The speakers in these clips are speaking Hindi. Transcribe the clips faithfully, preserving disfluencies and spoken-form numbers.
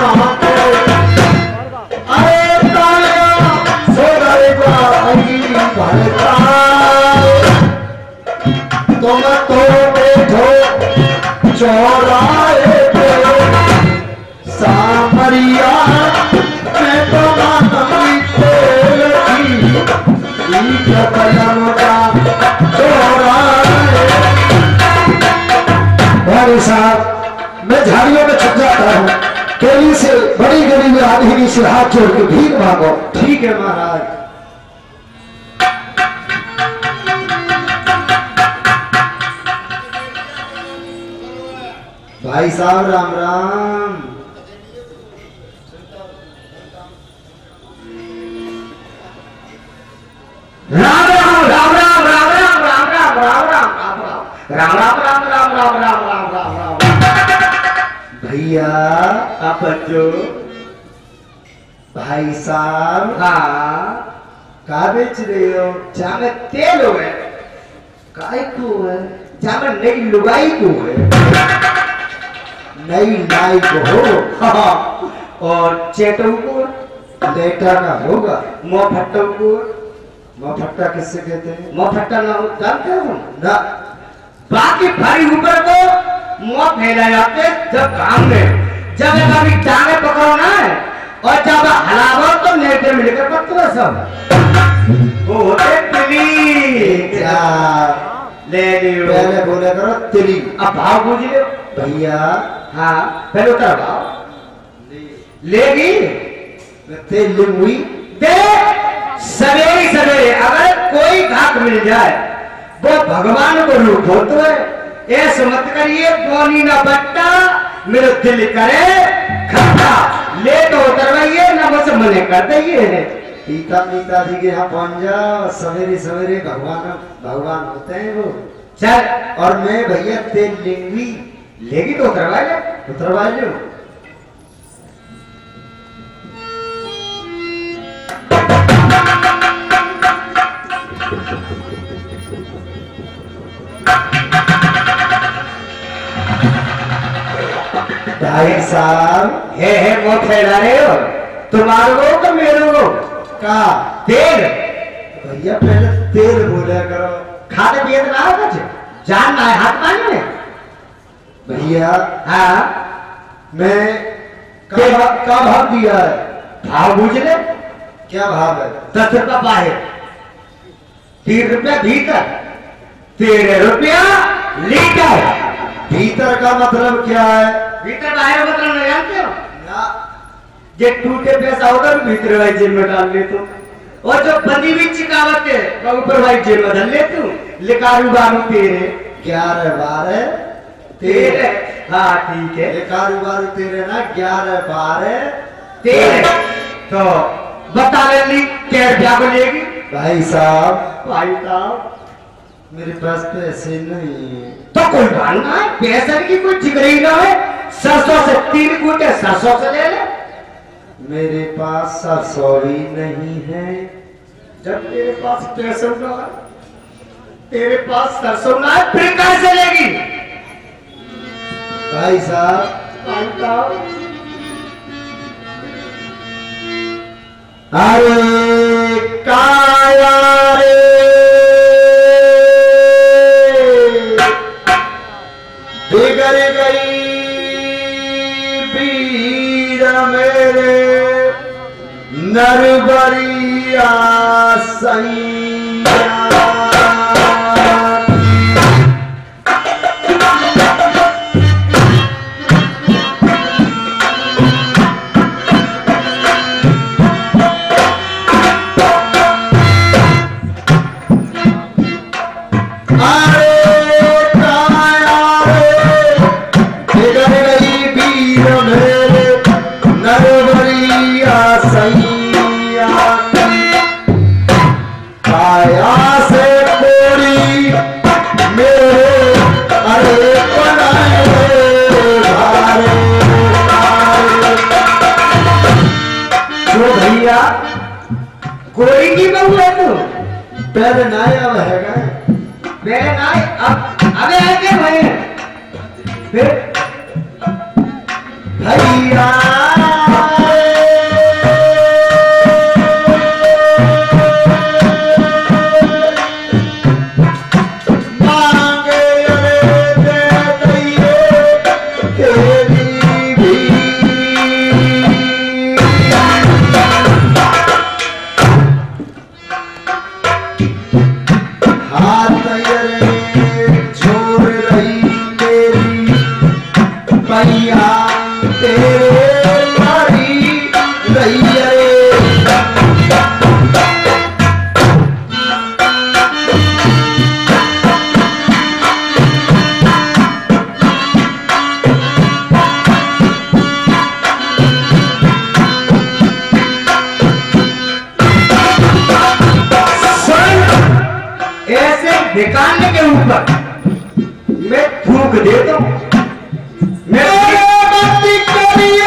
तुम तो बैठो चौराहे पे सामरिया मैं तो मानवी तेल की कलम का चौराहे। भाई साहब मैं झाड़ियों में छुप जाता हूँ, केली से बड़ी गली में आधी से हाथ जोड़ के भीख मांगो। ठीक है महाराज। भाई साहब राम राम। राम राम राम राम राम राम राम राम राम राम राम राम राम राम राम राम राम राम राम। भैया आप जो भाई साहब हाँ का बेच रहे हो? जामे तेल हो है, काय को है, जामे नई लुगाई को है, नई नाई को हो और चेटों को लेटा का होगा। मोफट्टों को मोफट्टा किससे कहते हैं? मोफट्टा ना हो जानते हो ना? बाकी भारी ऊपर को मुंह फैला जाते जब काम में, जब कभी टांगे पकड़ो ना और जब हलावो तो नेटे मिलकर पत्थर सब वो होते तिली क्या ले लियो। पहले बोले करो तिली, अब भाव बूझ लो भैया। हाँ पहले उतर भाव लेगी तेल हुई दे सवेरे सवेरे। अगर कोई घाट मिल जाए वो भगवान को रूप होते है, ऐसे मत करिए बोनी ना बट्टा मेरे दिल करे खट्टा, ले तो उतरवाइए ना मुझसे मने कर दइए। पिता पिता जी के यहाँ पहुंच जाओ, सवेरे सवेरे भगवान भगवान होते हैं वो। चल और मैं भैया तेल लेंगी, लेगी तो उतरवा ले, उतरवा लो। भाई साहब हे हे वो फैला रहे हो तुम्हारे को तो मेरे को का तेल। भैया पहले तेल बोला करो, खाते पिए ना हो कुछ जान ना है हाथ पानी में। भैया हाँ मैं कब का भाव दिया है? भाव बूझ ले। क्या भाव है? दस रुपया बाहर, तीन रुपया भीतर, तेरह रुपया लीटर। भीतर का मतलब क्या है? भीतर बाहर मतलब नहीं जानते हो ना? जे टूटे पैसा होगा भी भीतर भाई जेब में डाल ले तो, और जो बंदी हुई चिकावत है वो ऊपर भाई जेब में डाल ले तू। लिकारू बारू तेरे ग्यारह बारह तेरह। हाँ ठीक है लिकारू बारू तेरे ना ग्यारह बारह तेरह। तो बता ले ली क्या क्या बोलेगी? भाई साहब भाई साहब मेरे पास पैसे नहीं। तो कोई बात ना है, पैसे की कोई ठिकरी ना है। सरसों से तीन कूटे सरसों से ले ले। मेरे पास सरसों भी नहीं है। जब तेरे पास पैसे ना है, तेरे पास सरसों ना है, फिर कैसे लेगी? भाई साहब भाई साहब अरे काया रे बिगड़ गई पीर मेरे नरबरिया सैया। कोई की बहू है तू? पहले नाय अब हैगा मेरे नाय अब अबे है क्या भाई? फिर भैया भिखाने के ऊपर मैं थूक देता हूँ। मैं मस्ती करिए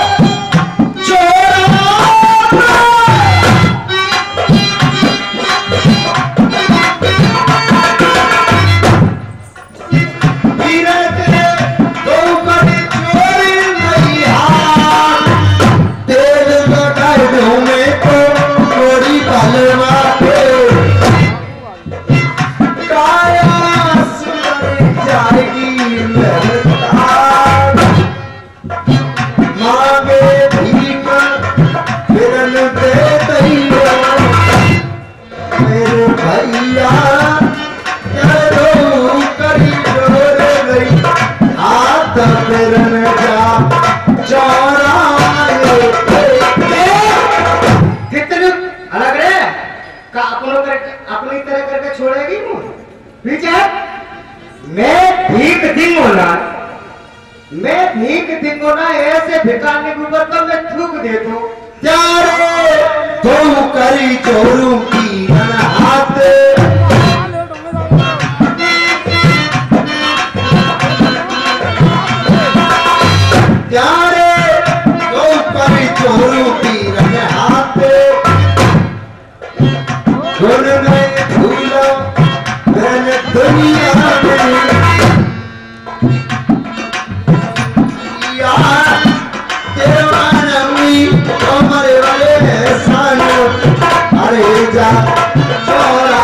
अपनी तरह करके छोड़ेगी पीछे। मैं भीख दिंगो ना, मैं भीख दिंगो ना, ऐसे भिखाने के ऊपर तो मैं थूक दे दूं। त्यारे तो करी चोरू की हाथ त्यारे तो करी चोरू की हाथ दुनिया अरे जा चोरा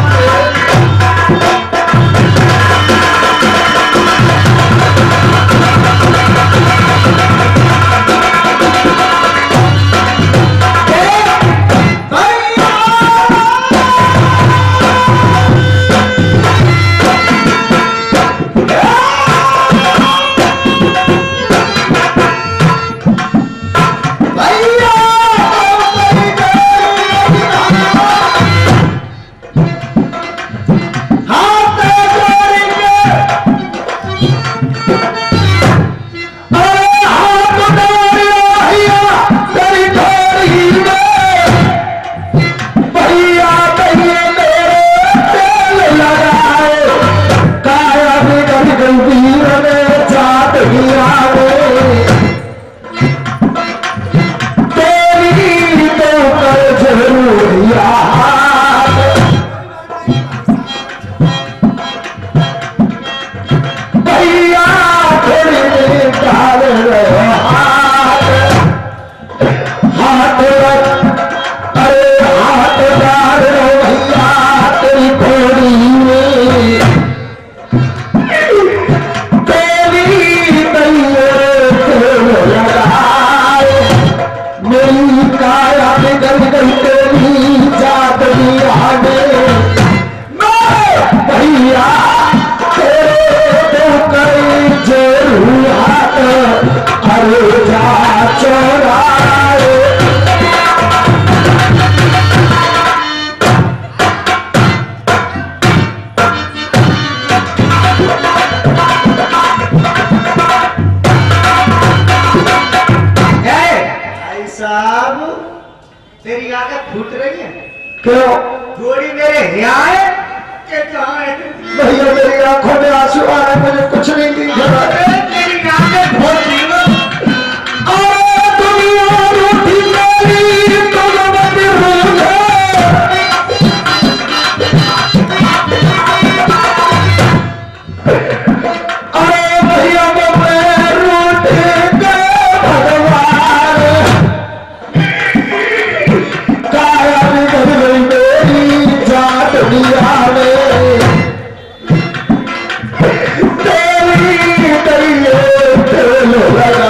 तेरी आदत फूट रही है क्यों? थोड़ी मेरे यहाँ है कि कहाँ है? भैया मेरी आंखों में आंसू आ रहे, मुझे कुछ नहीं दिख रहा है। तेरी आदत बहुत तेरी तेरी तेरी